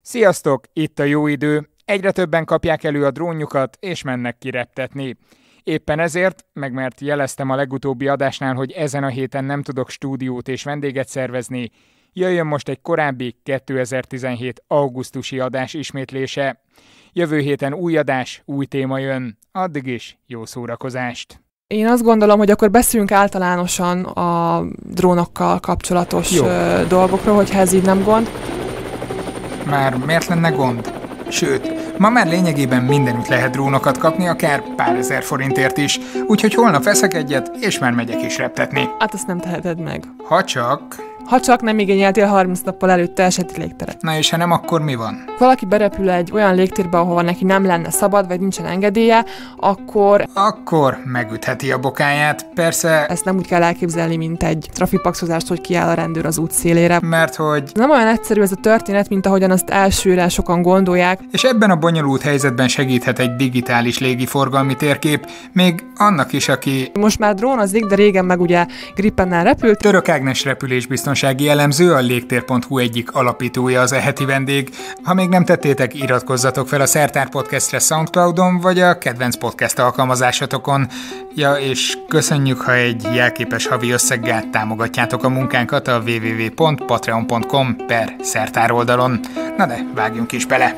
Sziasztok! Itt a jó idő. Egyre többen kapják elő a drónjukat, és mennek kireptetni. Éppen ezért, mert jeleztem a legutóbbi adásnál, hogy ezen a héten nem tudok stúdiót és vendéget szervezni, jöjjön most egy korábbi 2017. augusztusi adás ismétlése. Jövő héten új adás, új téma jön. Addig is jó szórakozást! Én azt gondolom, hogy akkor beszéljünk általánosan a drónokkal kapcsolatos dolgokról, hogyha ez így nem gond. Már miért lenne gond? Sőt, ma már lényegében mindenütt lehet drónokat kapni, akár pár ezer forintért is, úgyhogy holnap veszek egyet, és már megyek is reptetni. Hát azt nem teheted meg. Ha csak nem igényeltél 30 nappal előtte eseti légteret. Na és ha nem, akkor mi van? Valaki berepül egy olyan légtérbe, ahova neki nem lenne szabad, vagy nincsen engedélye, Akkor megütheti a bokáját, persze... Ezt nem úgy kell elképzelni, mint egy trafipaxozást, hogy kiáll a rendőr az út szélére. Mert hogy... Nem olyan egyszerű ez a történet, mint ahogyan azt elsőre sokan gondolják. És ebben a bonyolult helyzetben segíthet egy digitális légiforgalmi térkép, még annak is, aki... Most már drónozik, de régen meg ugye Gripennel repült. Török Ágnes repülésbiztonsági elemző, a légtér.hu egyik alapítója az heti vendég. Ha még nem tettétek, iratkozzatok fel a Szertár Podcastre SoundCloudon, vagy a kedvenc podcast alkalmazásatokon. Ja, és köszönjük, ha egy jelképes havi összeggel támogatjátok a munkánkat a www.patreon.com/szertár oldalon. Na de, vágjunk is bele!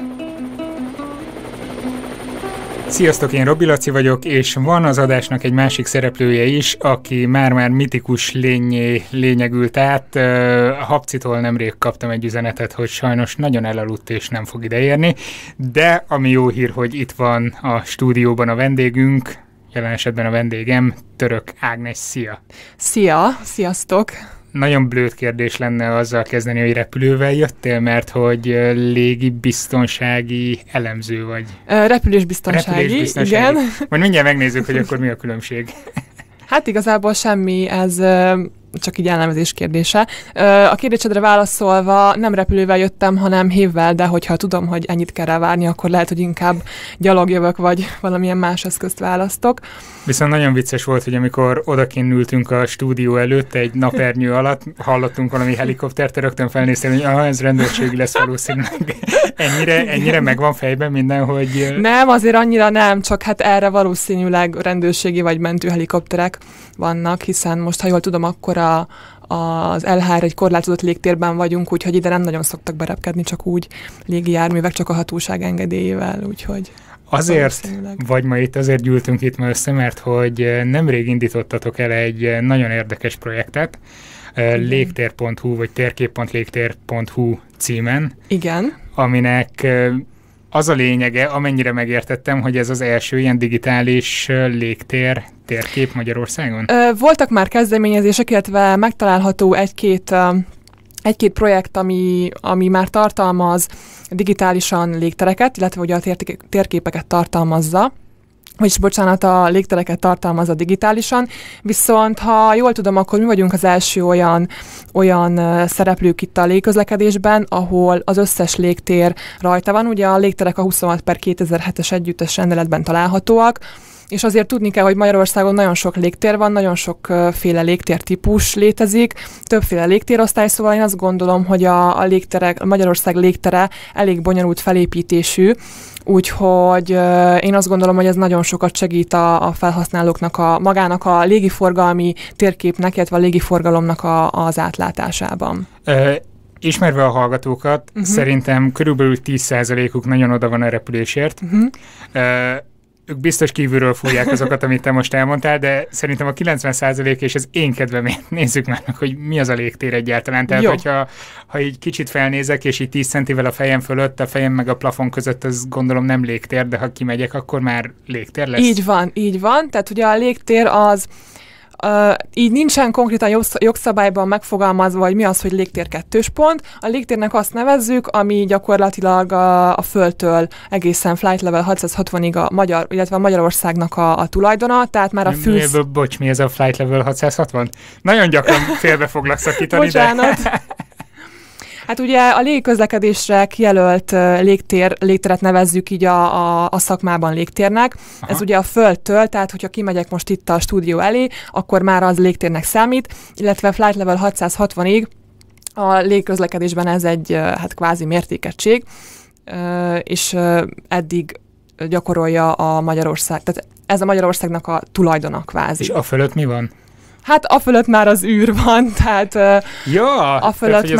Sziasztok, én Robi Laci vagyok, és van az adásnak egy másik szereplője is, aki már-már mitikus lényé lényegült át. A Habcitól nemrég kaptam egy üzenetet, hogy sajnos nagyon elaludt és nem fog ideérni, de ami jó hír, hogy itt van a stúdióban a vendégünk, jelen esetben a vendégem, Török Ágnes. Szia! Sziasztok! Nagyon blőd kérdés lenne azzal kezdeni, hogy repülővel jöttél, mert hogy légibiztonsági elemző vagy. Repülésbiztonsági, igen. Majd mindjárt megnézzük, hogy akkor mi a különbség. Hát igazából semmi, ez csak így elnevezés kérdése. A kérdésedre válaszolva nem repülővel jöttem, hanem hévvel, de hogyha tudom, hogy ennyit kell rá várni, akkor lehet, hogy inkább gyalog jövök, vagy valamilyen más eszközt választok. Viszont nagyon vicces volt, hogy amikor odakinn ültünk a stúdió előtt egy napernyő alatt, hallottunk valami helikoptert, rögtön felnéztem, hogy ez rendőrségi lesz valószínűleg. Ennyire megvan fejben minden, hogy... Nem, azért annyira nem, csak hát erre valószínűleg rendőrségi vagy mentőhelikopterek vannak, hiszen most, ha jól tudom, akkor az LHR egy korlátozott légtérben vagyunk, úgyhogy ide nem nagyon szoktak berepkedni, csak úgy légijárművek, csak a hatóság engedélyével, úgyhogy... Azért, vagy ma itt azért gyűltünk itt ma össze, mert hogy nemrég indítottatok el egy nagyon érdekes projektet, légtér.hu vagy térkép.légtér.hu címen. Igen. Aminek az a lényege, amennyire megértettem, hogy ez az első ilyen digitális térkép Magyarországon? Voltak már kezdeményezések, illetve megtalálható egy-két projekt, ami már tartalmaz digitálisan légtereket, illetve ugye a térképeket tartalmazza, vagyis bocsánat, a légtereket tartalmazza digitálisan, viszont ha jól tudom, akkor mi vagyunk az első olyan szereplők itt a légközlekedésben, ahol az összes légtér rajta van. Ugye a légterek a 26/2007-es együttes rendeletben találhatóak, és azért tudni kell, hogy Magyarországon nagyon sok légtér van, nagyon sokféle légtértípus létezik, többféle légtérosztály, szóval én azt gondolom, hogy a Magyarország légtere elég bonyolult felépítésű, úgyhogy én azt gondolom, hogy ez nagyon sokat segít a felhasználóknak, magának a légiforgalmi térképnek, illetve a légiforgalomnak az átlátásában. Ismerve a hallgatókat, szerintem körülbelül 10%-uk nagyon oda van a repülésért. Ők biztos kívülről fújják azokat, amit te most elmondtál, de szerintem a 90% és az én kedvemért nézzük már meg, hogy mi az a légtér egyáltalán. Tehát, hogyha így kicsit felnézek, és így 10 centivel a fejem fölött, a fejem meg a plafon között, az gondolom nem légtér, de ha kimegyek, akkor már légtér lesz. Így van. Tehát ugye a légtér az így nincsen konkrétan jogszabályban megfogalmazva, hogy mi az, hogy légtér 2. pont. A légtérnek azt nevezzük, ami gyakorlatilag a Földtől egészen flight level 660-ig illetve a Magyarországnak a tulajdona, tehát már a mi ez a flight level 660? Nagyon gyakran félbe foglak szakítani, bocsánat. De... Hát ugye a légiközlekedésre kijelölt légteret nevezzük így a szakmában légtérnek. Aha. Ez ugye a Földtől, tehát hogyha kimegyek most itt a stúdió elé, akkor már az légtérnek számít, illetve flight level 660-ig a légközlekedésben ez egy kvázi mértékegység. és eddig gyakorolja a Magyarország, tehát ez a Magyarországnak a tulajdona kvázi. És a fölött mi van? Hát a fölött már az űr van, tehát a fölött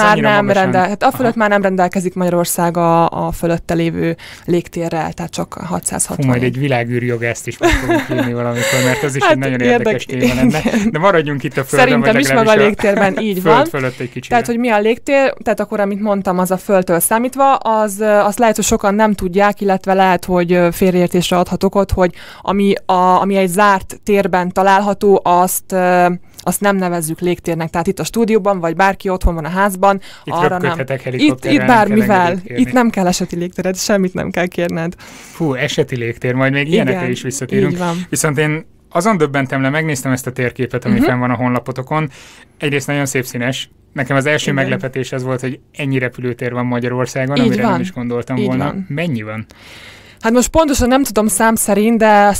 már nem rendelkezik Magyarország a fölötte lévő légtérrel, tehát csak 660. Majd egy világűrjogászt is meg fogunk írni valamikor, mert az is egy nagyon érdekes téma lenne. De maradjunk itt a Földön. Szerintem is maga a légtérben így van. Fölött egy kicsit. Tehát, hogy mi a légtér, tehát akkor, amit mondtam, az a Földtől számítva, az lehet, hogy sokan nem tudják, illetve lehet, hogy félreértésre adhat okot, hogy ami egy zárt térben található, azt nem nevezzük légtérnek. Tehát itt a stúdióban, vagy bárki otthon van a házban, itt arra nem. Itt bármivel. Itt nem kell eseti légtéred, semmit nem kell kérned. Fú, eseti légtér, majd még ilyenekre is visszatérünk. Viszont én azon döbbentem le, megnéztem ezt a térképet, ami fenn van a honlapotokon. Egyrészt nagyon szép színes. Nekem az első meglepetés az volt, hogy ennyi repülőtér van Magyarországon, amire nem is gondoltam volna. Mennyi van? Hát most pontosan nem tudom szám szerint, de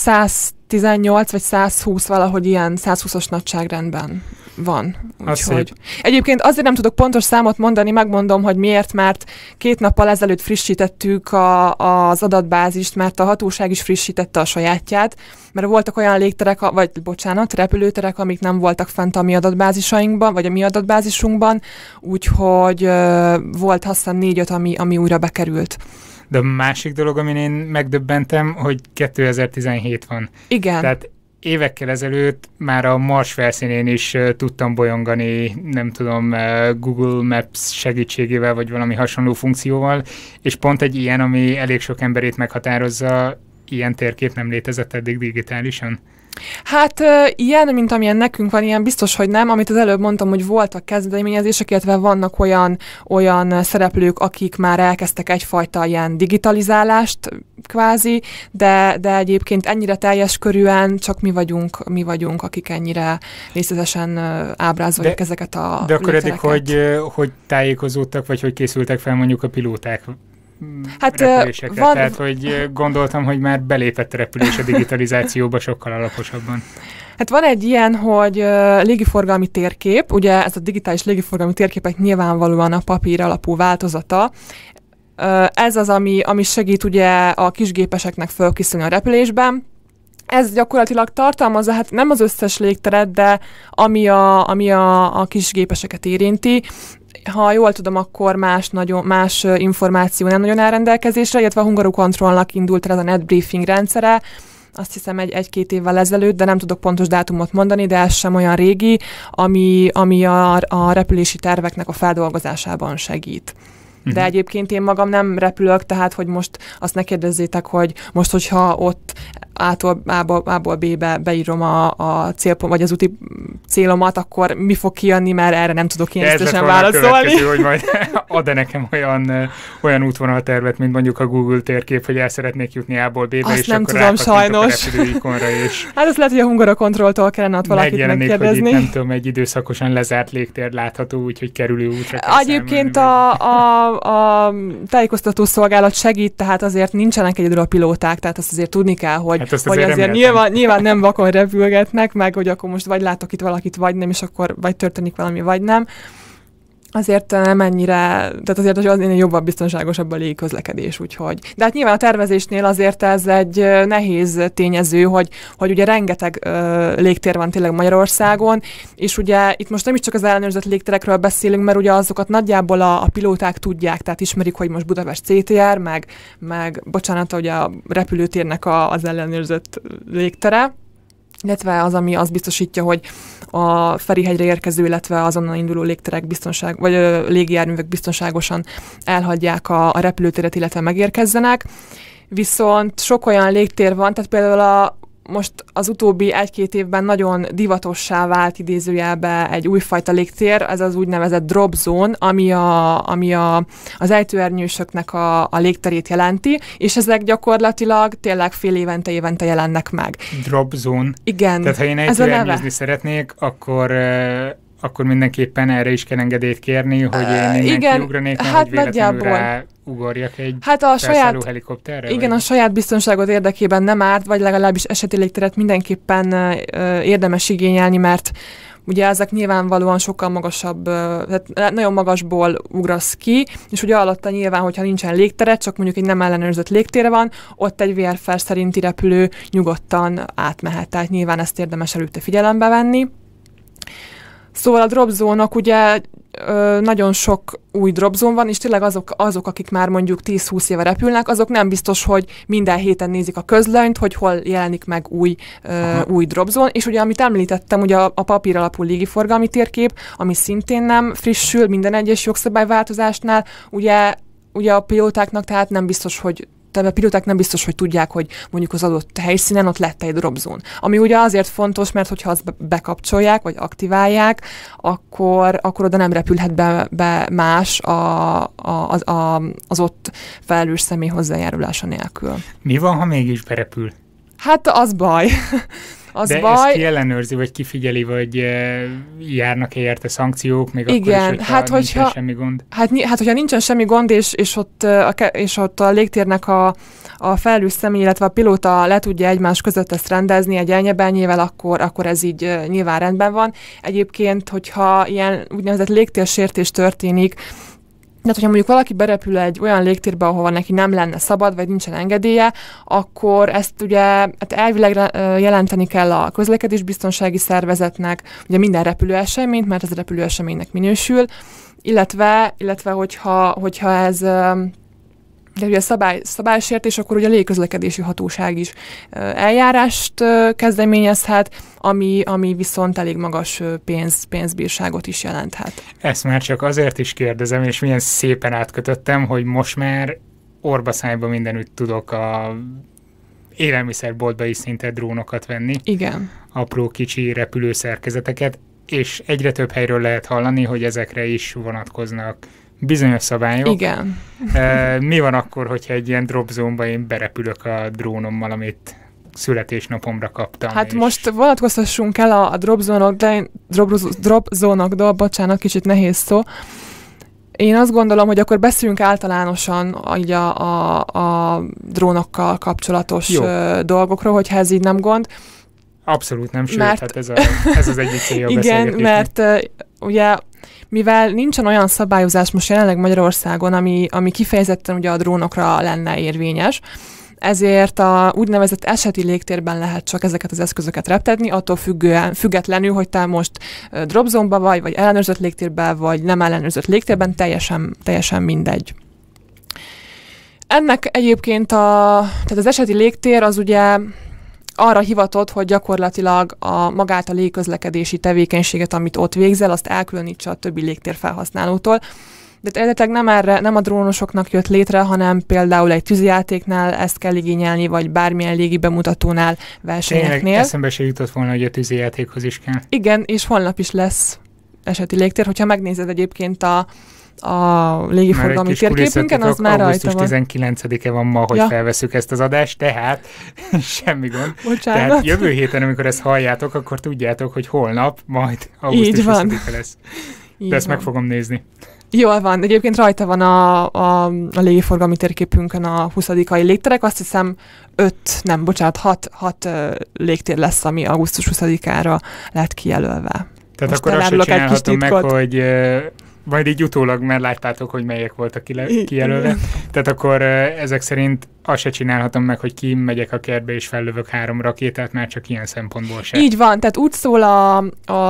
118 vagy 120 valahogy ilyen 120-as nagyságrendben van. Úgyhogy. Egyébként azért nem tudok pontos számot mondani, megmondom, hogy miért, mert 2 nappal ezelőtt frissítettük az adatbázist, mert a hatóság is frissítette a sajátját, mert voltak olyan repülőterek, amik nem voltak fent a mi adatbázisainkban, vagy a mi adatbázisunkban, úgyhogy volt azt hiszem 4-5, ami újra bekerült. De a másik dolog, amin én megdöbbentem, hogy 2017 van. Igen. Tehát évekkel ezelőtt már a Mars felszínén is tudtam bolyongani, nem tudom, Google Maps segítségével, vagy valami hasonló funkcióval, és pont egy ilyen, ami elég sok emberét meghatározza, ilyen térkép nem létezett eddig digitálisan? Hát ilyen, mint amilyen nekünk van, ilyen biztos, hogy nem. Amit az előbb mondtam, hogy voltak kezdeményezések, illetve vannak olyan szereplők, akik már elkezdtek egyfajta ilyen digitalizálást kvázi, de egyébként ennyire teljes körűen csak mi vagyunk, akik ennyire részletesen ábrázoljuk ezeket a De akkor eddig hogy tájékozódtak, vagy hogy készültek fel mondjuk a pilóták? Repülésekre. Tehát, hogy gondoltam, hogy már belépett a repülés a digitalizációba sokkal alaposabban. Hát van egy ilyen, hogy légiforgalmi térkép, ugye ez a digitális légiforgalmi térképek nyilvánvalóan a papír alapú változata. Ez az, ami segít ugye a kisgépeseknek fölkészülni a repülésben. Ez gyakorlatilag tartalmazza, hát nem az összes légteret, de ami a kisgépeseket érinti. Ha jól tudom, akkor más információ nem nagyon áll rendelkezésre, illetve a Hungarocontrolnak indult el ez a netbriefing rendszere, azt hiszem 1-2 évvel ezelőtt, de nem tudok pontos dátumot mondani, de ez sem olyan régi, ami a repülési terveknek a feldolgozásában segít. De egyébként én magam nem repülök, tehát hogy most azt ne kérdezzétek, hogy most, hogyha ott A-ból B-be beírom a célpont, vagy az úti célomat, akkor mi fog kijönni, mert erre nem tudok én biztosan válaszolni. Hogy majd ad-e nekem olyan útvonaltervet, mint mondjuk a Google térkép, hogy el szeretnék jutni A-ból B-be, azt és nem akkor tudom, sajnos. A repülőikonra, és hát azt lehet, hogy a Hungarocontroltól kellene ott valakit megkérdezni. Hogy itt, nem tudom, egy időszakosan lezárt légtér látható, úgyhogy kerülő útra kell egyébként a tájékoztató szolgálat segít, tehát azért nincsenek egyedül a pilóták, tehát azt azért tudni kell, hogy azért nyilván nem vakon repülgetnek, meg hogy akkor most vagy látok itt valakit, vagy nem, és akkor vagy történik valami, vagy nem. Azért nem ennyire, tehát azért azért jobban biztonságosabb a légiközlekedés, úgyhogy. De hát nyilván a tervezésnél azért ez egy nehéz tényező, hogy ugye rengeteg légtér van tényleg Magyarországon, és ugye itt most nem is csak az ellenőrzött légterekről beszélünk, mert ugye azokat nagyjából a pilóták tudják, tehát ismerik, hogy most Budapest CTR, meg bocsánat, ugye a repülőtérnek az ellenőrzött légtere, illetve az, ami azt biztosítja, hogy a Ferihegyre érkező, illetve azonnal induló légterek vagy légijárművek biztonságosan elhagyják a repülőtéret, illetve megérkezzenek. Viszont sok olyan légtér van, tehát például most az utóbbi 1-2 évben nagyon divatossá vált idézőjelbe egy újfajta légtér, ez az úgynevezett drop zone, ami az ejtőernyősöknek a légterét jelenti, és ezek gyakorlatilag tényleg fél évente jelennek meg. Drop zone? Igen. Tehát ha én ejtőernyőzni szeretnék, akkor mindenképpen erre is kell engedélyt kérni, hogy én innen kiugranék, hát hogy véletlenül ugorjak egy saját helikopterre? Igen, a saját biztonságot érdekében nem árt, vagy legalábbis eseti légteret mindenképpen érdemes igényelni, mert ugye ezek nyilvánvalóan sokkal magasabb, tehát nagyon magasból ugrasz ki, és ugye alatta nyilván, hogyha nincsen légteret, csak mondjuk egy nem ellenőrzött légtére van, ott egy VFR szerinti repülő nyugodtan átmehet, tehát nyilván ezt érdemes előtte figyelembe venni. Szóval a dropzónok ugye nagyon sok új dropzón van, és tényleg azok, akik már mondjuk 10-20 éve repülnek, azok nem biztos, hogy minden héten nézik a közlönyt, hogy hol jelenik meg új dropzón, és ugye amit említettem, ugye a papír alapú légiforgalmi térkép, ami szintén nem frissül minden egyes jogszabályváltozásnál, ugye a pilótáknak tehát nem biztos, hogy a pilóták nem biztos, hogy tudják, hogy mondjuk az adott helyszínen ott lett egy dropzón. Ami ugye azért fontos, mert hogyha azt bekapcsolják, vagy aktiválják, akkor oda nem repülhet be más az ott felelős személy hozzájárulása nélkül. Mi van, ha mégis berepül? Hát az baj. De ezt ki ellenőrzi, vagy kifigyeli, vagy járnak-e érte szankciók, még igen, akkor is, hogyha nincsen semmi gond? Hát, hogyha nincsen semmi gond, és ott a légtérnek a felelős személy, illetve a pilóta le tudja egymás között ezt rendezni egy elnyebenyével, akkor ez így nyilván rendben van. Egyébként, hogyha ilyen úgynevezett légtérsértés történik, tehát, hogyha mondjuk valaki berepül egy olyan légtérbe, ahova neki nem lenne szabad, vagy nincsen engedélye, akkor ezt ugye elvileg jelenteni kell a közlekedésbiztonsági szervezetnek, ugye minden repülőeseményt, mert ez repülőeseménynek minősül, illetve hogyha ez de ugye szabálysértés, akkor ugye a légiközlekedési hatóság is eljárást kezdeményezhet, ami viszont elég magas pénzbírságot is jelenthet. Ezt már csak azért is kérdezem, és milyen szépen átkötöttem, hogy most már orbaszájba mindenütt tudok a élelmiszerboltba is szinte drónokat venni. Igen. Apró kicsi repülőszerkezeteket, és egyre több helyről lehet hallani, hogy ezekre is vonatkoznak bizonyos szabályok. Igen. Mi van akkor, hogyha egy ilyen dropzónba én berepülök a drónommal, amit születésnapomra kaptam? Hát most vonatkoztassunk el a dropzónokról, bocsánat, kicsit nehéz szó. Én azt gondolom, hogy akkor beszéljünk általánosan így a drónokkal kapcsolatos dolgokról, hogyha ez így nem gond. Abszolút nem, sőt, hát ez az egyik célja a igen, mert ugye mivel nincsen olyan szabályozás most jelenleg Magyarországon, ami kifejezetten ugye a drónokra lenne érvényes, ezért a úgynevezett eseti légtérben lehet csak ezeket az eszközöket reptetni, attól függetlenül, hogy te most dropzónba vagy ellenőrzött légtérben, vagy nem ellenőrzött légtérben, teljesen mindegy. Ennek egyébként tehát az eseti légtér az ugye arra hivatott, hogy gyakorlatilag magát a légiközlekedési tevékenységet, amit ott végzel, azt elkülönítse a többi légtér felhasználótól. De eredetileg nem a drónosoknak jött létre, hanem például egy tűzijátéknál ezt kell igényelni, vagy bármilyen légi bemutatónál, versenyeknél. Tényleg eszembe se jutott volna, hogy a tűzijátékhoz is kell. Igen, és holnap is lesz eseti légtér. Hogyha megnézed egyébként a légiforgalmi térképünken, az már rajta van. Augusztus 19-e van ma, hogy felveszük ezt az adást, tehát semmi gond. Bocsánat. Tehát jövő héten, amikor ezt halljátok, akkor tudjátok, hogy holnap majd augusztus 20-e lesz. De ezt meg fogom nézni. Jól van, egyébként rajta van a légiforgalmi térképünkön a 20-ai légterek, azt hiszem 6 légtér lesz, ami augusztus 20-ára lett kijelölve. Tehát most akkor azt sem csinálhatom meg, hogy majd így utólag, mert láttátok, hogy melyek voltak kijelölve. Tehát akkor ezek szerint azt se csinálhatom meg, hogy kimegyek a kertbe és fellövök 3 rakétát, már csak ilyen szempontból sem. Így van, tehát úgy szól a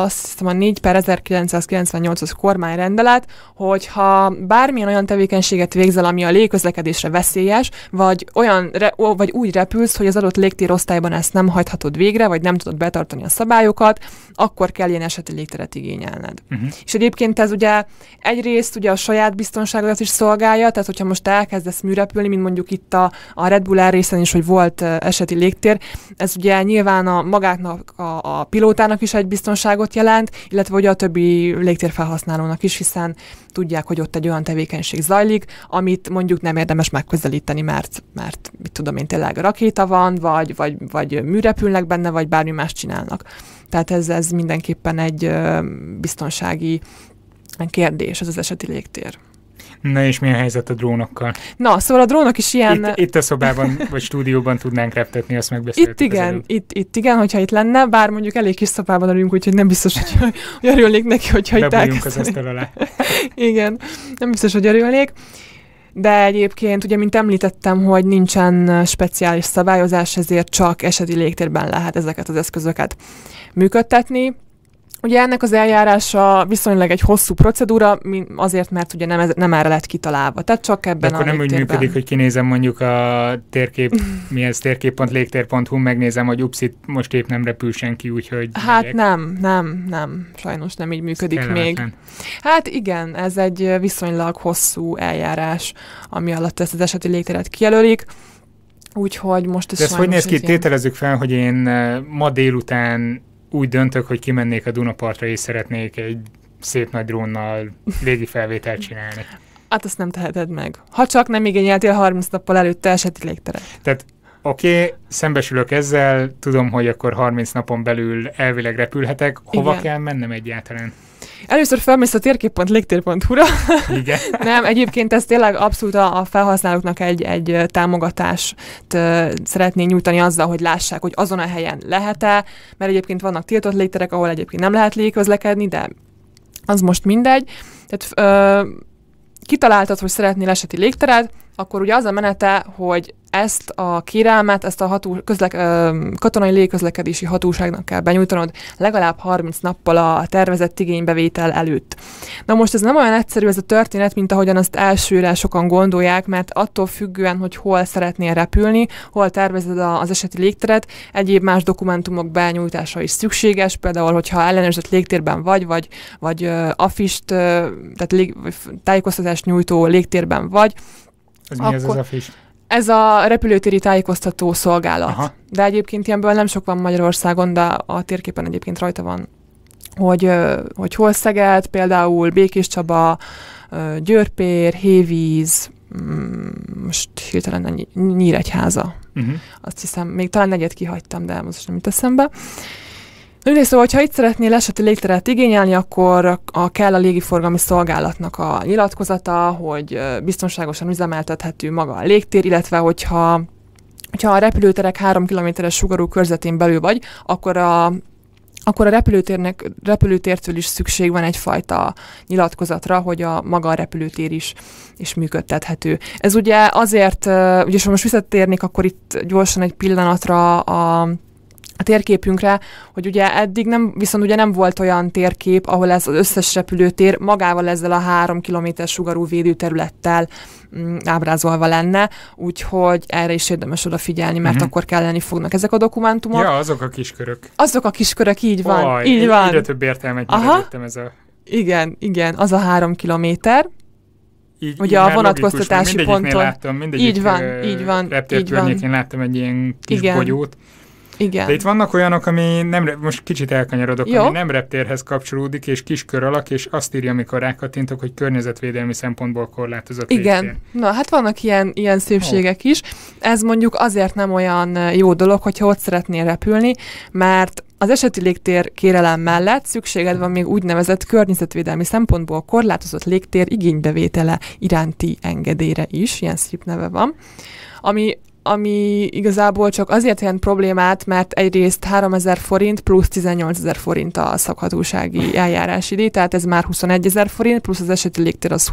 4/1998-as kormányrendelet, hogyha bármilyen olyan tevékenységet végzel, ami a légiközlekedésre veszélyes, vagy úgy repülsz, hogy az adott légtérosztályban ezt nem hajthatod végre, vagy nem tudod betartani a szabályokat, akkor kell ilyen eseti légteret igényelned. És egyébként ez ugye egyrészt ugye a saját biztonságodat is szolgálja, tehát hogyha most elkezdesz műrepülni, mint mondjuk itt a Red Bull Air részen is, hogy volt eseti légtér, ez ugye nyilván magáknak, a pilótának is egy biztonságot jelent, illetve ugye a többi légtérfelhasználónak is, hiszen tudják, hogy ott egy olyan tevékenység zajlik, amit mondjuk nem érdemes megközelíteni, mert mit tudom én, tényleg rakéta van, vagy műrepülnek benne, vagy bármi más csinálnak. Tehát ez mindenképpen egy biztonsági kérdés, ez az eseti légtér. Na és milyen helyzet a drónokkal? Na, szóval a drónok is ilyen... Itt a szobában, vagy stúdióban tudnánk reptetni, azt megbeszéltük. Itt igen, hogyha itt lenne, bár mondjuk elég kis szobában ülünk, úgyhogy nem biztos, hogy örülnék neki, hogyha itt elkezdeni. Az asztal alá. Igen, nem biztos, hogy örülnék. De egyébként, ugye, mint említettem, hogy nincsen speciális szabályozás, ezért csak eseti légtérben lehet ezeket az eszközöket működtetni. Ugye ennek az eljárása viszonylag egy hosszú procedúra, azért, mert ugye nem erre lett kitalálva. Tehát csak ebben de akkor nem úgy működik, hogy kinézem mondjuk a térkép.légtér.hu, megnézem, hogy upszit, most épp nem repül senki, úgyhogy... Hát nem. Sajnos nem így működik még. Hát igen, ez egy viszonylag hosszú eljárás, ami alatt ezt az eseti légtéret kijelölik. Úgyhogy most ez de ez hogy néz ki? Tételezzük fel, hogy én ma délután úgy döntök, hogy kimennék a Dunapartra, és szeretnék egy szép nagy drónnal légi felvételt csinálni. Hát azt nem teheted meg. Ha csak nem igényeltél 30 nappal előtte eseti légteret. Tehát oké, szembesülök ezzel, tudom, hogy akkor 30 napon belül elvileg repülhetek. Hova kell mennem egyáltalán? Először felmész a térkép.légtér.hu-ra. Igen. Nem, egyébként ez tényleg abszolút a felhasználóknak egy támogatást szeretné nyújtani azzal, hogy lássák, hogy azon a helyen lehet-e, mert egyébként vannak tiltott légterek, ahol egyébként nem lehet légiközlekedni, de az most mindegy. Tehát kitaláltad, hogy szeretnél eseti légteret, akkor ugye az a menete, hogy ezt a kérelmet, ezt a katonai légiközlekedési hatóságnak kell benyújtanod legalább 30 nappal a tervezett igénybevétel előtt. Na most ez nem olyan egyszerű ez a történet, mint ahogyan azt elsőre sokan gondolják, mert attól függően, hogy hol szeretnél repülni, hol tervezed az eseti légteret, egyéb más dokumentumok benyújtása is szükséges, például, hogyha ellenőrzött légtérben vagy afist, tehát tájékoztatást nyújtó légtérben vagy. Ez mi ez az afist? Ez a repülőtéri tájékoztató szolgálat. Aha. De egyébként ilyenből nem sok van Magyarországon, de a térképen egyébként rajta van, hogy hol Szeged, például Békéscsaba, Győrpér, Hévíz, most hirtelen Nyíregyháza. Azt hiszem, még talán negyed kihagytam, de most nem jut eszembe. Szóval, hogyha itt szeretnél eseti légteret igényelni, akkor kell a légiforgalmi szolgálatnak a nyilatkozata, hogy biztonságosan üzemeltethető maga a légtér, illetve hogyha a repülőterek 3 kilométeres sugarú körzetén belül vagy, akkor a repülőtértől is szükség van egyfajta nyilatkozatra, hogy maga a repülőtér is működtethető. Ez ugye azért, ugye most visszatérnék akkor itt gyorsan egy pillanatra a térképünkre, hogy ugye eddig viszont ugye nem volt olyan térkép, ahol ez az összes repülőtér magával ezzel a 3 kilométer sugarú védőterülettel ábrázolva lenne, úgyhogy erre is érdemes odafigyelni, mert akkor kelleni fognak ezek a dokumentumok. Ja, azok a kiskörök. Azok a kiskörök, így van. Egyre több értelmet nyeredettem ez a... Igen, az a 3 kilométer. Ugye a vonatkoztatási ponton. Így van. Reptér környékén láttam egy ilyen kis bogyót. Igen. De itt vannak olyanok, ami most kicsit elkanyarodok, ami nem reptérhez kapcsolódik, és kis kör alak, és azt írja, amikor rákattintok, hogy környezetvédelmi szempontból korlátozott légtér. Igen. Na, hát vannak ilyen szépségek is. Ez mondjuk azért nem olyan jó dolog, hogyha ott szeretnél repülni, mert az eseti légtér kérelem mellett szükséged van még úgynevezett környezetvédelmi szempontból korlátozott légtér igénybevétele iránti engedélyre is, ilyen szép neve van, ami igazából csak azért jelent problémát, mert egyrészt 3000 forint plusz 18 000 forint a szakhatósági eljárási díj, tehát ez már 21 000 forint, plusz az eseti légtér az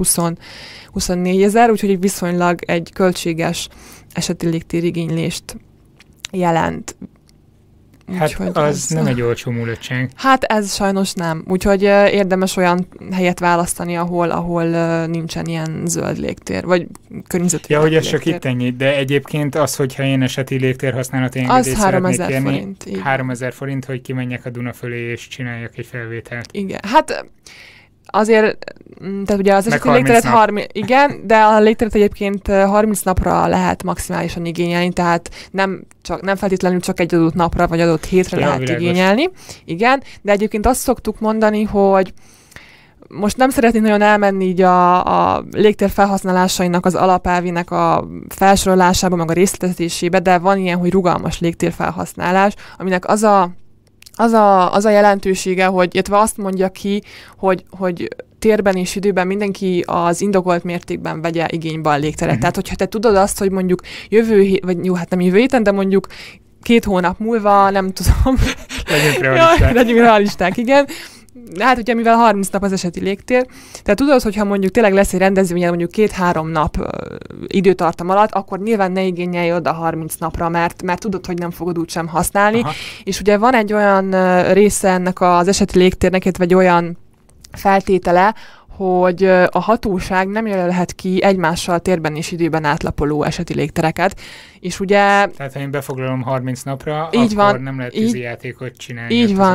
24 000, úgyhogy viszonylag egy költséges eseti légtér igénylést jelent. Hát az nem egy olcsó mulatság. Hát ez sajnos nem. Úgyhogy érdemes olyan helyet választani, ahol nincsen ilyen zöld légtér, vagy környezetvédelmi légtér. Ja, hogy ez csak itt ennyi, de egyébként az, hogyha én eseti légtér használati engedélyt szeretnék kérni, forint, 3000 forint, hogy kimenjek a Duna fölé és csináljak egy felvételt. Igen, hát azért, tehát ugye az eseti légteret igen, de a légteret egyébként 30 napra lehet maximálisan igényelni, tehát nem feltétlenül csak egy adott napra, vagy adott hétre lehet igényelni. Igen, de egyébként azt szoktuk mondani, hogy most nem szeretnék nagyon elmenni így a légtér felhasználásainak az alapelvének a felsorolásába, meg a részletezésébe, de van ilyen, hogy rugalmas légtér felhasználás, aminek az a jelentősége, hogy illetve azt mondja ki, hogy térben és időben mindenki az indokolt mértékben vegye igénybe a légteret. Tehát, hogyha te tudod azt, hogy mondjuk vagy jó, hát nem jövő héten, de mondjuk 2 hónap múlva, nem tudom. Legyünk realisták, igen. Hát, hogyha mivel 30 nap az eseti légtér, tehát tudod, hogyha mondjuk tényleg lesz egy rendezvényed mondjuk 2-3 nap időtartam alatt, akkor nyilván ne igényelj oda 30 napra, mert tudod, hogy nem fogod úgysem használni. Aha. És ugye van egy olyan része ennek az eseti légtérnek, vagy egy olyan feltétele, hogy a hatóság nem jelölhet ki egymással térben és időben átlapoló eseti légtereket, és ugye... Tehát, ha én befoglalom 30 napra, így akkor van, nem lehet tűzijátékot csinálni.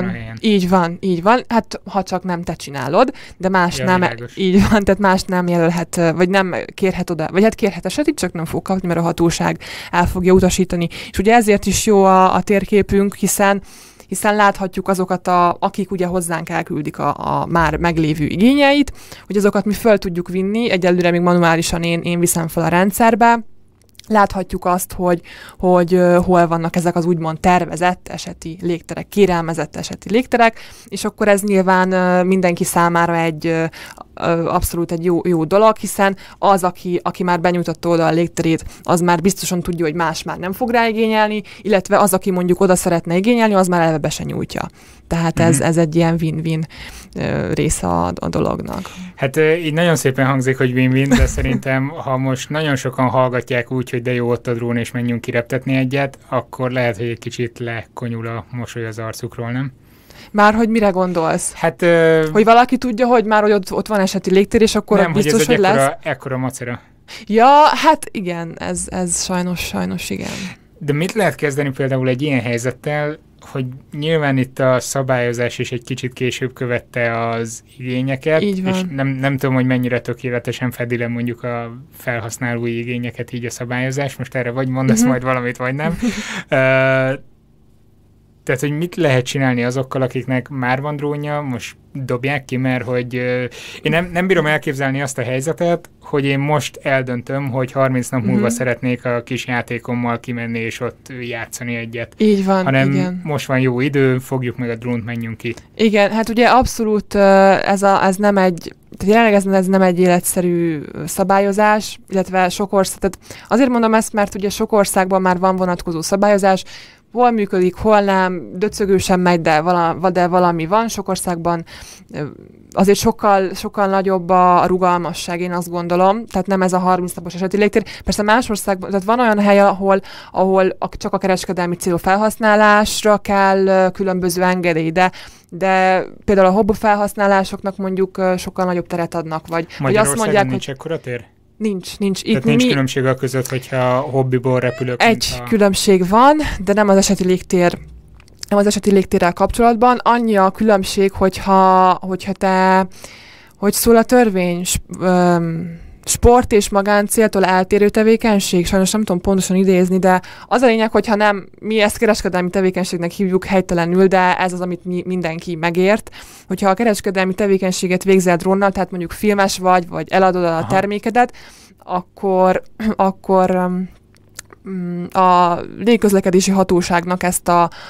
Így van. Hát, ha csak nem te csinálod, de más nem... Világos. Így van, tehát más nem jelölhet, vagy nem kérhet oda, vagy hát kérhet esetit, csak nem fog kapni, mert a hatóság el fogja utasítani. És ugye ezért is jó a térképünk, hiszen láthatjuk azokat, akik ugye hozzánk elküldik a már meglévő igényeit, hogy azokat mi föl tudjuk vinni, egyelőre még manuálisan én viszem fel a rendszerbe. Láthatjuk azt, hogy hol vannak ezek az úgymond tervezett eseti légterek, kérelmezett eseti légterek, és akkor ez nyilván mindenki számára abszolút egy jó dolog, hiszen az, aki már benyújtotta oda a légterét, az már biztosan tudja, hogy más már nem fog rá igényelni, illetve az, aki mondjuk oda szeretne igényelni, az már eleve be se nyújtja. Tehát ez egy ilyen win-win része a dolognak. Hát így nagyon szépen hangzik, hogy win-win, de szerintem, ha most nagyon sokan hallgatják úgy, hogy de jó, ott a drón, és menjünk kireptetni egyet, akkor lehet, hogy egy kicsit lekonyul a mosoly az arcukról, nem? Már hogy mire gondolsz? Hát... hogy valaki tudja, hogy már hogy ott van eseti légtér, és akkor nem, biztos, hogy lesz? ekkora macera. Ja, hát igen, ez sajnos igen. De mit lehet kezdeni például egy ilyen helyzettel, hogy nyilván itt a szabályozás is egy kicsit később követte az igényeket, és nem tudom, hogy mennyire tökéletesen fedi le mondjuk a felhasználói igényeket így a szabályozás, most erre vagy mondasz majd valamit, vagy nem. Tehát, hogy mit lehet csinálni azokkal, akiknek már van drónja, most dobják ki, mert hogy én nem bírom elképzelni azt a helyzetet, hogy én most eldöntöm, hogy 30 nap múlva szeretnék a kis játékommal kimenni és ott játszani egyet. Így van, hanem igen. Most van jó idő, fogjuk meg a drónt, menjünk ki. Igen, hát ugye abszolút ez nem egy, tehát jelenleg ez nem egy életszerű szabályozás, illetve sok ország, tehát azért mondom ezt, mert ugye sok országban már van vonatkozó szabályozás, hol működik, hol nem, döcögősen megy, de valami van. Sok országban azért sokkal nagyobb a rugalmasság, én azt gondolom. Tehát nem ez a 30 napos eseti légtér. Persze más országban, tehát van olyan hely, ahol csak a kereskedelmi célú felhasználásra kell különböző engedély, de például a hobby felhasználásoknak mondjuk sokkal nagyobb teret adnak. Vagy azt mondják, nincs ekkora tér? Nincs. Tehát nincs különbség a között, hogyha hobbiból repülök. Különbség van, de nem az eseti légtérrel kapcsolatban. Annyi a különbség, hogyha te, hogy szól a törvény, sport és magáncéltól eltérő tevékenység, sajnos nem tudom pontosan idézni, de az a lényeg, hogyha nem, mi ezt kereskedelmi tevékenységnek hívjuk helytelenül, de ez az, amit mindenki megért. Hogyha a kereskedelmi tevékenységet végzel drónnal, tehát mondjuk filmes vagy eladod a termékedet, akkor a légiközlekedési hatóságnak ezt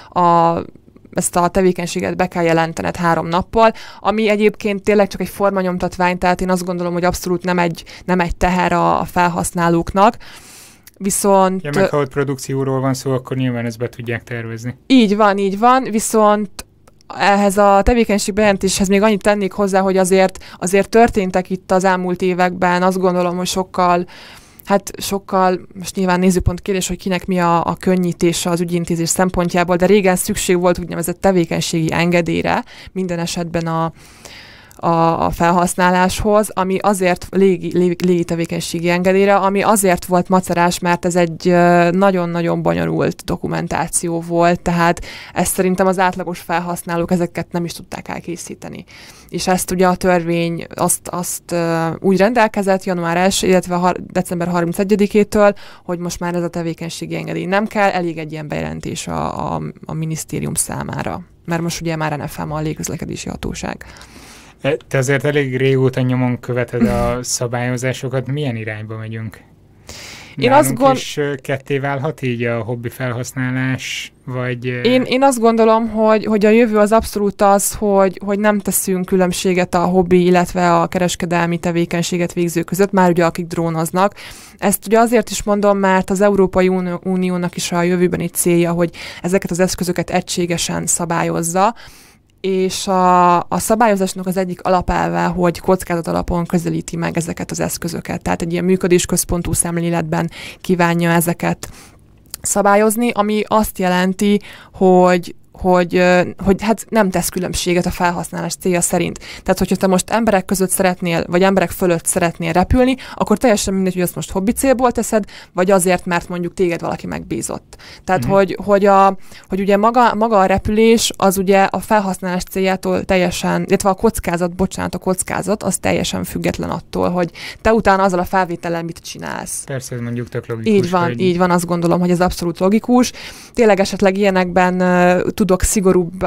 a tevékenységet be kell jelentened 3 nappal, ami egyébként tényleg csak egy formanyomtatvány, tehát én azt gondolom, hogy abszolút nem egy teher a felhasználóknak. Viszont... Ja, meg ha ott produkcióról van szó, akkor nyilván ezt be tudják tervezni. Így van, viszont ehhez a tevékenység bejelentéshez még annyit tennék hozzá, hogy azért történtek itt az elmúlt években, azt gondolom, hogy sokkal, most nyilván nézőpont kérdés, hogy kinek mi a könnyítése az ügyintézés szempontjából, de régen szükség volt úgynevezett tevékenységi engedélyre minden esetben a felhasználáshoz, ami azért légi tevékenységi engedélyre, ami azért volt macerás, mert ez egy nagyon-nagyon bonyolult dokumentáció volt, tehát ezt szerintem az átlagos felhasználók ezeket nem is tudták elkészíteni. És ezt ugye a törvény azt úgy rendelkezett január 1, illetve december 31-től, hogy most már ez a tevékenységi engedély nem kell, elég egy ilyen bejelentés a minisztérium számára. Mert most ugye már NFM a légiközlekedési hatóság. Te azért elég régóta nyomon követed a szabályozásokat. Milyen irányba megyünk? Nálunk is ketté válhat így a hobbi felhasználás, vagy... Én azt gondolom, hogy a jövő az abszolút az, hogy nem teszünk különbséget a hobbi, illetve a kereskedelmi tevékenységet végzők között, már ugye akik drónoznak. Ezt ugye azért is mondom, mert az Európai Uniónak is a jövőbeni célja, hogy ezeket az eszközöket egységesen szabályozza, és a szabályozásnak az egyik alapelve, hogy kockázat alapon közelíti meg ezeket az eszközöket. Tehát egy ilyen működésközpontú szemléletben kívánja ezeket szabályozni, ami azt jelenti, hogy hát nem tesz különbséget a felhasználás célja szerint. Tehát, hogyha te most emberek között szeretnél, vagy emberek fölött szeretnél repülni, akkor teljesen mindegy, hogy azt most hobbi célból teszed, vagy azért, mert mondjuk téged valaki megbízott. Tehát, hogy ugye maga a repülés, az ugye a felhasználás céljától teljesen, illetve a kockázat, az teljesen független attól, hogy te utána azzal a felvétellel mit csinálsz. Persze, ez mondjuk tök logikus. Így van, azt gondolom, hogy ez abszolút logikus. Tényleg esetleg ilyenekben tudok szigorúbb,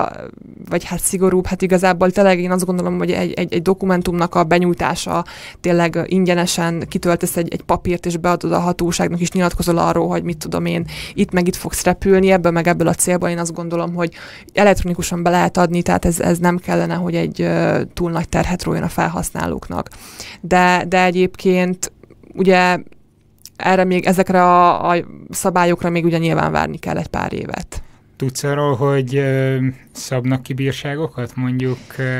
hát igazából tényleg én azt gondolom, hogy egy dokumentumnak a benyújtása tényleg ingyenesen kitöltesz egy papírt, és beadod a hatóságnak, is nyilatkozol arról, hogy mit tudom én, itt meg itt fogsz repülni, ebből a célból én azt gondolom, hogy elektronikusan be lehet adni, tehát ez nem kellene, hogy egy túl nagy terhet rójon a felhasználóknak. De egyébként ugye ezekre a szabályokra még ugye nyilván várni kell egy pár évet. Tudsz arról, hogy szabnak ki bírságokat, mondjuk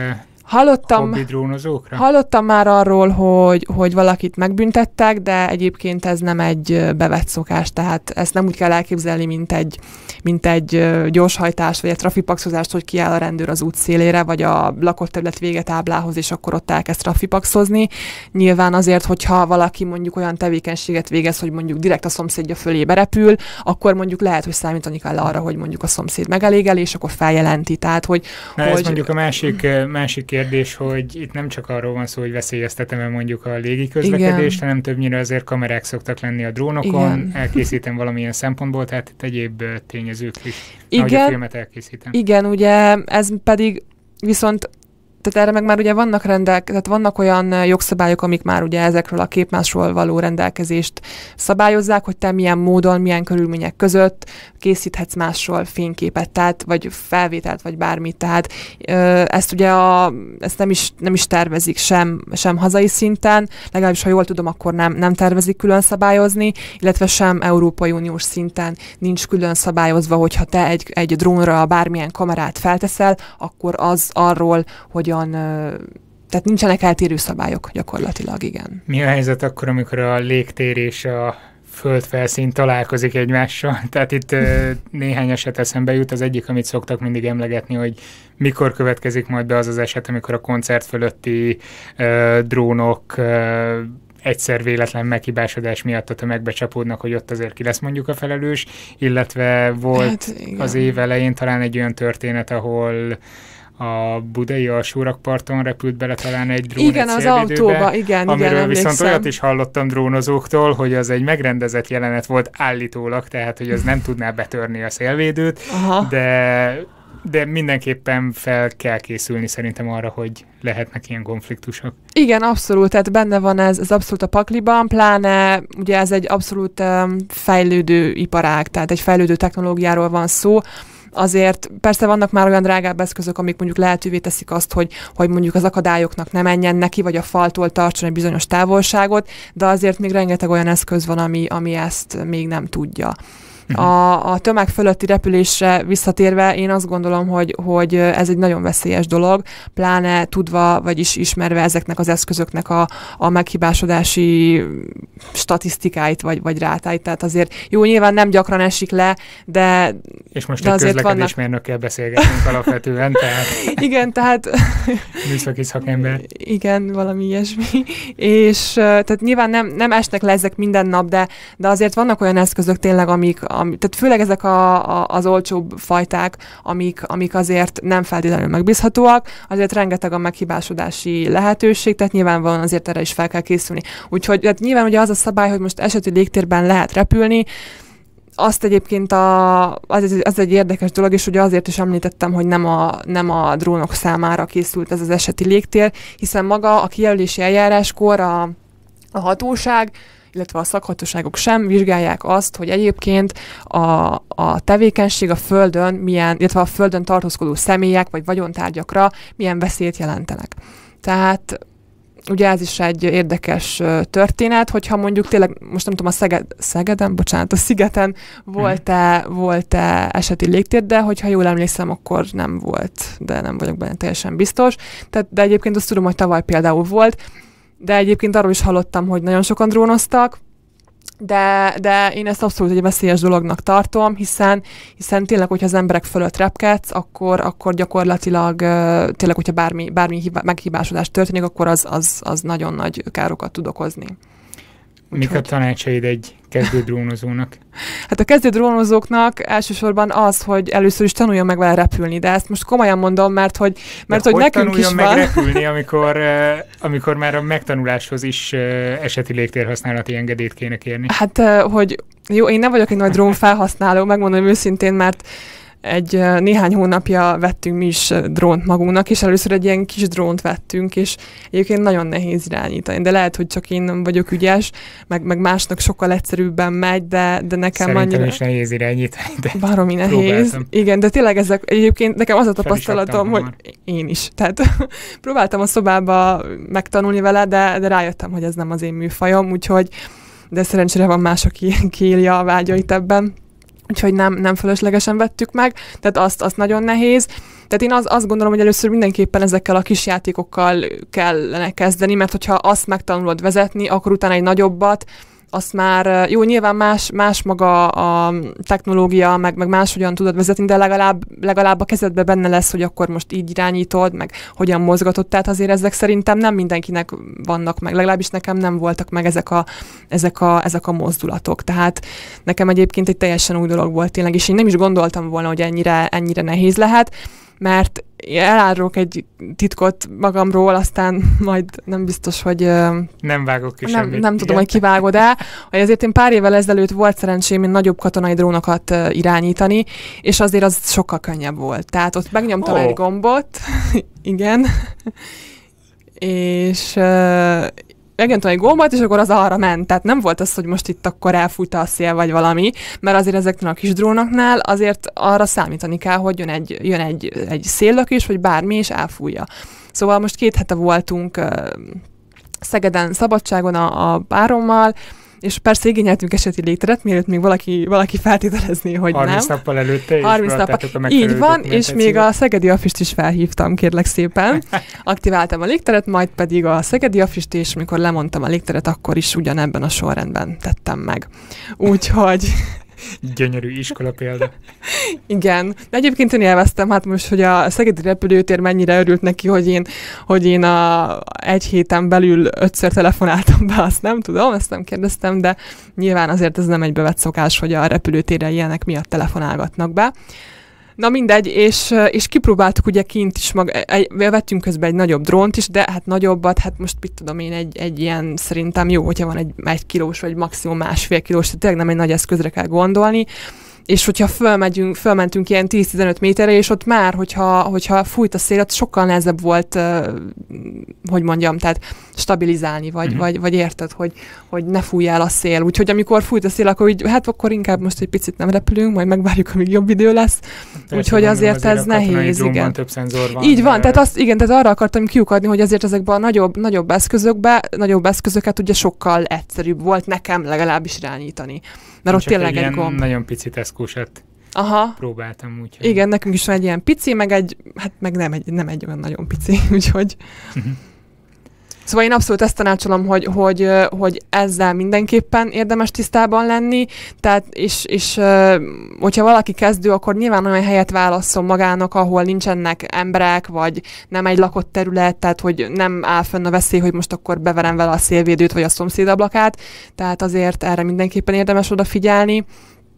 hobbi drónozókra? Hallottam már arról, hogy valakit megbüntettek, de egyébként ez nem egy bevett szokás, tehát ezt nem úgy kell elképzelni, mint egy gyorshajtás, vagy egy trafipaxozást, hogy kiáll a rendőr az út szélére, vagy a lakott terület végetáblához, és akkor ott elkezd trafipaxozni. Nyilván azért, hogyha valaki mondjuk olyan tevékenységet végez, hogy mondjuk direkt a szomszédja fölé berepül, akkor mondjuk lehet, hogy számítani kell arra, hogy mondjuk a szomszéd megelégel, és akkor feljelenti. Tehát, ez mondjuk a másik kérdés, hogy itt nem csak arról van szó, hogy veszélyeztetem-e mondjuk a légiközlekedést, hanem többnyire azért kamerák szoktak lenni a drónokon, elkészítem valamilyen szempontból, tehát itt egyéb tényezők is, ahogy a filmet elkészítem. Igen, ugye ez pedig viszont tehát erre meg már ugye vannak olyan jogszabályok, amik már ugye ezekről a képmásról való rendelkezést szabályozzák, hogy te milyen módon, milyen körülmények között készíthetsz másról fényképet, tehát vagy felvételt, vagy bármit. Tehát ezt ugye ezt nem is tervezik sem hazai szinten, legalábbis ha jól tudom, akkor nem tervezik külön szabályozni, illetve sem Európai Uniós szinten nincs külön szabályozva, hogyha te egy drónra bármilyen kamerát felteszel, akkor az arról, hogyan, tehát nincsenek eltérő szabályok gyakorlatilag, igen. Mi a helyzet akkor, amikor a légtér és a földfelszín találkozik egymással? Tehát itt néhány eset eszembe jut. Az egyik, amit szoktak mindig emlegetni, hogy mikor következik majd be az az eset, amikor a koncert fölötti drónok egyszer véletlen meghibásodás miatt a tömegbe csapódnak, hogy ott azért ki lesz mondjuk a felelős, illetve volt az év elején talán egy olyan történet, ahol a budai alsórakparton repült bele talán egy drón egy szélvédőbe, az autóba, amiről viszont olyat is hallottam drónozóktól, hogy az egy megrendezett jelenet volt állítólag, tehát hogy az nem tudná betörni a szélvédőt, de mindenképpen fel kell készülni szerintem arra, hogy lehetnek ilyen konfliktusok. Igen, abszolút, tehát benne van ez abszolút a pakliban, pláne ugye ez egy abszolút fejlődő iparág, tehát egy fejlődő technológiáról van szó. Azért persze vannak már olyan drágább eszközök, amik mondjuk lehetővé teszik azt, hogy mondjuk az akadályoknak ne menjen neki, vagy a faltól tartson egy bizonyos távolságot, de azért még rengeteg olyan eszköz van, ami ezt még nem tudja. A tömeg fölötti repülésre visszatérve én azt gondolom, hogy ez egy nagyon veszélyes dolog, pláne tudva, vagyis ismerve ezeknek az eszközöknek a meghibásodási statisztikáit, vagy rátáit. Tehát azért jó, nyilván nem gyakran esik le, de és most egy közlekedésmérnökkel beszélgetünk alapvetően, tehát... Igen, tehát... műszaki szakember. Igen, valami ilyesmi. És tehát nyilván nem esnek le ezek minden nap, de azért vannak olyan eszközök tényleg, tehát főleg ezek az olcsóbb fajták, amik azért nem feltétlenül megbízhatóak, azért rengeteg a meghibásodási lehetőség, tehát nyilvánvalóan azért erre is fel kell készülni. Úgyhogy tehát nyilván ugye az a szabály, hogy most eseti légtérben lehet repülni, azt egyébként az egy érdekes dolog, és ugye azért is említettem, hogy nem a drónok számára készült ez az eseti légtér, hiszen maga a kijelölési eljáráskor a hatóság illetve a szakhatóságok sem vizsgálják azt, hogy egyébként a tevékenység a Földön milyen, illetve a Földön tartózkodó személyek vagy vagyontárgyakra milyen veszélyt jelentenek. Tehát ugye ez is egy érdekes történet, hogyha mondjuk tényleg, most nem tudom, a Szigeten volt-e eseti légtér, de hogyha jól emlékszem, akkor nem volt, de nem vagyok benne teljesen biztos. De egyébként azt tudom, hogy tavaly például volt, de egyébként arról is hallottam, hogy nagyon sokan drónoztak, de én ezt abszolút egy veszélyes dolognak tartom, hiszen tényleg, hogyha az emberek fölött repkedsz, akkor gyakorlatilag tényleg, hogyha bármi meghibásodás történik, akkor az nagyon nagy károkat tud okozni. Mik a tanácsaid egy kezdő drónozónak? Hát a kezdő drónozóknak elsősorban az, hogy először is tanuljon meg vele repülni, de ezt most komolyan mondom, mert hogy nekünk is van. Meg repülni, amikor már a megtanuláshoz is eseti légtérhasználati engedélyt kéne kérni? Hát, hogy jó, én nem vagyok egy nagy drón felhasználó, megmondom őszintén, mert néhány hónapja vettünk mi is drónt magunknak, és először egy ilyen kis drónt vettünk, és egyébként nagyon nehéz irányítani, de lehet, hogy csak én nem vagyok ügyes, meg másnak sokkal egyszerűbben megy, de nekem szerintem annyira... is nehéz irányítani, de baromi nehéz. Próbáltam. Igen, de tényleg ezek egyébként nekem az a tapasztalatom, hogy én is. Tehát próbáltam a szobába megtanulni vele, de rájöttem, hogy ez nem az én műfajom, úgyhogy de szerencsére van más, aki kiélja a vágyait ebben. Úgyhogy nem fölöslegesen vettük meg, tehát azt nagyon nehéz. Tehát én azt gondolom, hogy először mindenképpen ezekkel a kis játékokkal kellene kezdeni, mert hogyha azt megtanulod vezetni, akkor utána egy nagyobbat, azt már, jó, nyilván más maga a technológia, meg máshogyan tudod vezetni, de legalább a kezedben benne lesz, hogy akkor most így irányítod, meg hogyan mozgatod, tehát azért ezek szerintem nem mindenkinek vannak meg, legalábbis nekem nem voltak meg ezek a mozdulatok. Tehát nekem egyébként egy teljesen új dolog volt tényleg, és én nem is gondoltam volna, hogy ennyire nehéz lehet, mert elárulok egy titkot magamról, aztán majd nem biztos, hogy... Nem vágok ki semmit. Nem tudom, hogy kivágod-e. Hogy azért én pár évvel ezelőtt volt szerencsém nagyobb katonai drónokat irányítani, és azért az sokkal könnyebb volt. Tehát ott megnyomtam egy gombot, igen, és... megnyomtam egy gombot, és akkor az arra ment. Tehát nem volt az, hogy most itt akkor elfújta a szél, vagy valami, mert azért ezeknél a kis drónoknál azért arra számítani kell, hogy jön egy széllökés, vagy bármi, és elfújja. Szóval most 2 hete voltunk Szegeden szabadságon a párommal, és persze igényeltünk eseti légteret, mielőtt még valaki feltételezné, hogy 30 nem. Nappal előtte is 30 nappal. Így van, és még a szegedi afist is felhívtam, kérlek szépen. Aktiváltam a légteret, majd pedig a szegedi afist, és mikor lemondtam a légteret, akkor is ugyanebben a sorrendben tettem meg. Úgyhogy... Gyönyörű iskola példa. Igen, de egyébként én élveztem, hát most, hogy a szegedi repülőtér mennyire örült neki, hogy én egy héten belül 5-ször telefonáltam be, azt nem tudom, ezt nem kérdeztem, de nyilván azért ez nem egy bevett szokás, hogy a repülőtérre ilyenek miatt telefonálgatnak be. Na mindegy, és kipróbáltuk ugye kint is, vettünk közben egy nagyobb drónt is, de hát nagyobbat, hát most mit tudom én, egy ilyen szerintem jó, hogyha van egy kilós, vagy maximum 1,5 kilós, tehát tényleg nem egy nagy eszközre kell gondolni, és hogyha fölmentünk ilyen 10-15 méterre, és ott már, hogyha fújt a szél, ott sokkal nehezebb volt, hogy mondjam, tehát stabilizálni, vagy érted, hogy ne fújj el a szél. Úgyhogy amikor fújt a szél, akkor így, hát akkor inkább most egy picit nem repülünk, majd megvárjuk, amíg jobb idő lesz. Úgyhogy azért ez nehéz, igen. Több szenzor van. Így van, tehát arra akartam kiukadni, hogy azért ezekben a nagyobb eszközöket ugye sokkal egyszerűbb volt nekem legalábbis irányítani. Mert ott tényleg egy gomb. Nagyon picit eszkósat próbáltam úgy. Igen, nekünk is van egy ilyen pici, meg nem egy olyan nagyon pici, úgyhogy... Szóval én abszolút ezt tanácsolom, hogy ezzel mindenképpen érdemes tisztában lenni, tehát és hogyha valaki kezdő, akkor nyilván olyan helyet válasszon magának, ahol nincsenek emberek, vagy nem egy lakott terület, tehát hogy nem áll fönn a veszély, hogy most akkor beverem vele a szélvédőt, vagy a szomszéd ablakát, tehát azért erre mindenképpen érdemes odafigyelni.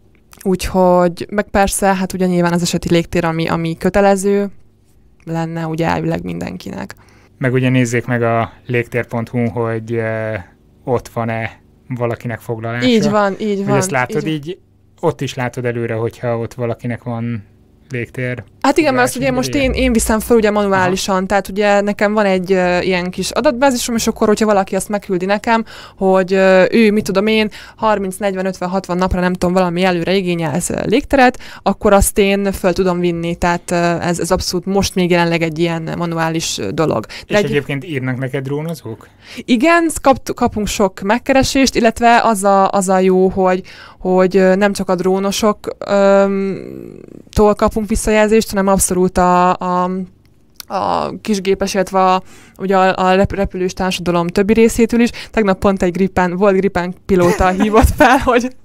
Úgyhogy, meg persze, hát ugye nyilván az eseti légtér, ami kötelező lenne ugye elvileg mindenkinek. Meg ugye nézzék meg a légtér.hu, hogy ott van-e valakinek foglalása. Így van. Hogy ezt látod így ott is látod előre, hogyha ott valakinek van légtér. Hát igen, mert azt ugye most én viszem fel ugye manuálisan, tehát ugye nekem van egy ilyen kis adatbázisom, és akkor, hogyha valaki azt megküldi nekem, hogy ő, mit tudom én, 30, 40, 50, 60 napra nem tudom, valami előre igényelsz légteret, akkor azt én föl tudom vinni, tehát ez abszolút most még jelenleg egy ilyen manuális dolog. És egyébként írnak neked drónozók? Igen, kapunk sok megkeresést, illetve az a jó, hogy nem csak a drónosoktól kapunk visszajelzést, hanem abszolút a kisgépes, illetve ugye a repülős társadalom többi részétől is. Tegnap pont egy volt Gripen pilóta hívott fel,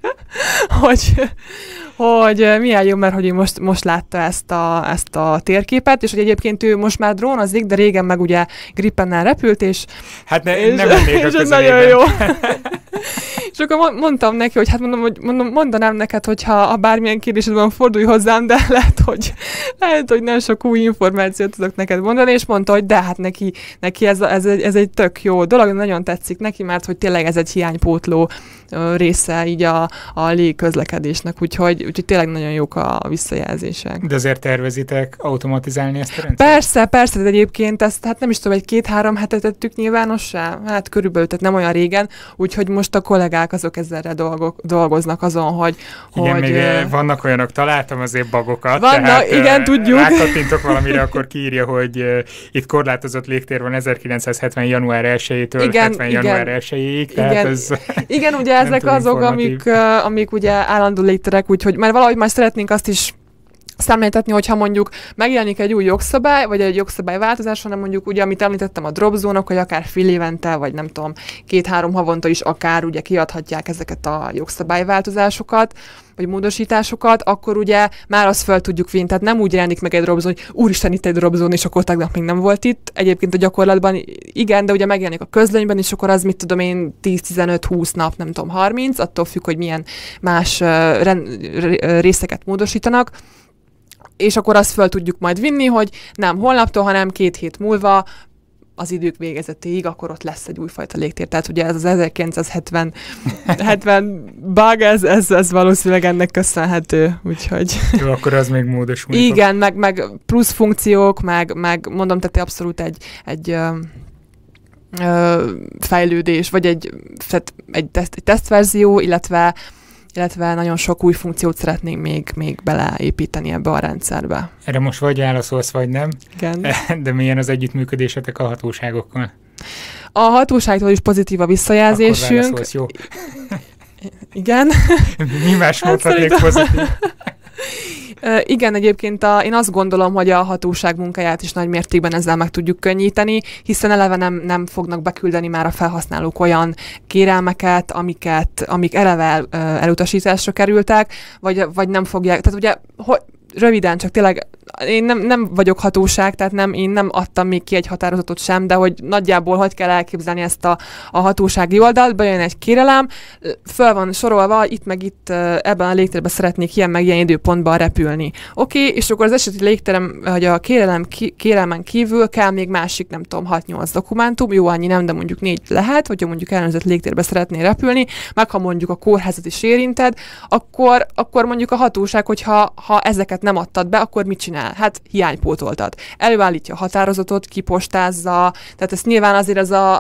hogy milyen jó, mert hogy ő most látta ezt a térképet, és hogy egyébként ő most már drónozik, de régen meg ugye Gripennel repült, és hát nem lennék a és ez nagyon jó. És akkor mondtam neki, hogy hát mondanám neked, hogyha bármilyen kérdésedben fordulj hozzám, de lehet, hogy nem sok új információt tudok neked mondani, és mondta, hogy de hát neki ez egy tök jó dolog, nagyon tetszik neki, mert hogy tényleg ez egy hiánypótló része így a légközlekedésnek, úgyhogy tényleg nagyon jók a visszajelzések. De azért tervezitek automatizálni ezt a rendszert? Persze, de egyébként ezt hát nem is tudom, 2-3 hetet tettük nyilvánossá, hát körülbelül, tehát nem olyan régen, úgyhogy most a kollégák azok ezzel dolgoznak azon, hogy... Igen, még vannak olyanok, találtam azért bagokat. Vannak, tehát, igen, tudjuk. Rákattintok valamire, akkor kiírja, hogy itt korlátozott légtér van 1970. január 1-től 70. január 1-ig. Igen, ugye ezek azok, amik ugye állandó légterek, úgyhogy mert valahogy majd szeretnénk azt is számláltatni, hogyha mondjuk megjelenik egy új jogszabály, vagy egy jogszabályváltozás, hanem mondjuk ugye, amit említettem a drop zónok, hogy akár fél évente, vagy nem tudom, 2-3 havonta is akár ugye kiadhatják ezeket a jogszabályváltozásokat, vagy módosításokat, akkor ugye már azt fel tudjuk vinni. Tehát nem úgy jelenik meg egy drop zone, hogy úristen, itt egy drop zone, és akkor tegnap még nem volt itt. Egyébként a gyakorlatban igen, de ugye megjelenik a közlönyben, és akkor az, mit tudom én, 10-15-20 nap, nem tudom, 30, attól függ, hogy milyen más részeket módosítanak. És akkor azt fel tudjuk majd vinni, hogy nem holnaptól, hanem 2 hét múlva az idők végezetéig, akkor ott lesz egy újfajta légtér. Tehát ugye ez az 1970 bug, ez valószínűleg ennek köszönhető, úgyhogy... Jó, akkor az még módosul. Igen, meg plusz funkciók, meg mondom, tehát abszolút egy fejlődés, vagy egy tesztverzió, illetve nagyon sok új funkciót szeretnénk még beleépíteni ebbe a rendszerbe. Erre most vagy válaszolsz, vagy nem. Igen. De milyen az együttműködésetek a hatóságokkal? A hatóságtól is pozitív a visszajelzésünk. Akkor válaszolsz, jó. Igen. Mi más mondhatnék pozitív? Igen, egyébként én azt gondolom, hogy a hatóság munkáját is nagy mértékben ezzel meg tudjuk könnyíteni, hiszen eleve nem fognak beküldeni már a felhasználók olyan kérelmeket, amik eleve elutasításra kerültek, vagy nem fogják, tehát ugye röviden, csak tényleg én nem vagyok hatóság, tehát én nem adtam még ki egy határozatot sem, de hogy nagyjából hogy kell elképzelni ezt a hatósági oldalt, bejön egy kérelem, föl van sorolva, itt meg itt ebben a légtérben szeretnék ilyen meg ilyen időpontban repülni. Oké, és akkor az eseti légterem, hogy a kérelmen kívül kell még másik, nem tudom, 6-8 dokumentum, jó, annyi nem, de mondjuk 4 lehet, hogyha mondjuk ellenőrzött légtérbe szeretné repülni, meg ha mondjuk a kórházat is érinted, akkor mondjuk a hatóság, hogyha ezeket nem adtad be, akkor mit csinál? Hát hiánypótoltat. Előállítja a határozatot, kipostázza, tehát ezt nyilván azért ez a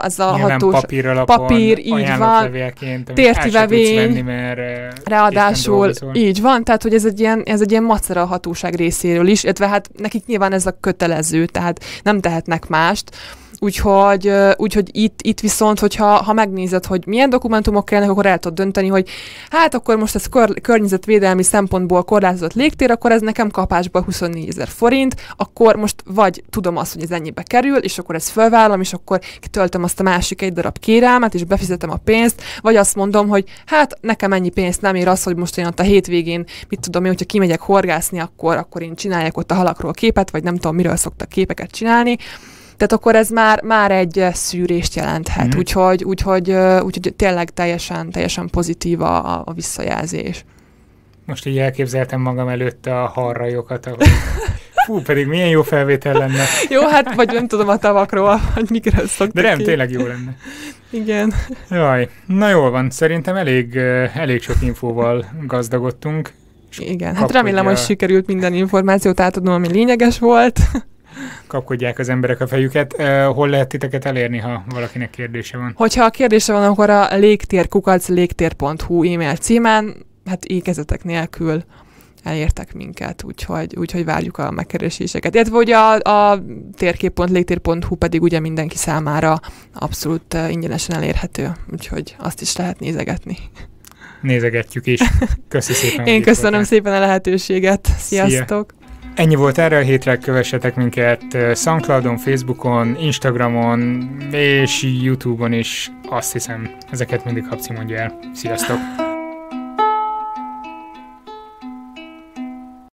papír, így van, tértivevény, ráadásul így van, tehát hogy ez egy ilyen macera a hatóság részéről is, illetve hát nekik nyilván ez a kötelező, tehát nem tehetnek mást. Úgyhogy itt viszont, hogyha megnézed, hogy milyen dokumentumok kellene, akkor el tudod dönteni, hogy hát akkor most ez környezetvédelmi szempontból korlátozott légtér, akkor ez nekem kapásba 24 000 forint, akkor most vagy tudom azt, hogy ez ennyibe kerül, és akkor ezt felvállalom, és akkor kitöltöm azt a másik egy darab kérelmet, és befizetem a pénzt, vagy azt mondom, hogy hát nekem ennyi pénzt nem ér az, hogy most én ott a hétvégén, mit tudom én, hogyha kimegyek horgászni, akkor én csináljak ott a halakról képet, vagy nem tudom, miről szoktak képeket csinálni. Tehát akkor ez már egy szűrést jelenthet, úgyhogy tényleg teljesen pozitív a visszajelzés. Most így elképzeltem magam előtt a harrajokat, ahogy fú, pedig milyen jó felvétel lenne. Jó, hát vagy nem tudom a tavakról, hogy mikor szoktak. De nem, tényleg jó lenne. Igen. Jaj, na jól van, szerintem elég sok infóval gazdagodtunk. Igen, hát remélem, hogy sikerült minden információt átadnom, ami lényeges volt. Kapkodják az emberek a fejüket. Hol lehet titeket elérni, ha valakinek kérdése van? Hogyha a kérdése van, akkor a légtér@légtér.hu e-mail címen, hát ékezetek nélkül elértek minket, úgyhogy várjuk a megkereséseket. Illetve ugye a térkép.légtér.hu pedig ugye mindenki számára abszolút ingyenesen elérhető, úgyhogy azt is lehet nézegetni. Nézegetjük is. Köszi szépen. Én köszönöm szépen a lehetőséget. Sziasztok! Szia. Ennyi volt erre a hétre, kövessetek minket SoundCloudon, Facebookon, Instagramon és YouTube-on is, azt hiszem, ezeket mindig Habci mondja el. Sziasztok!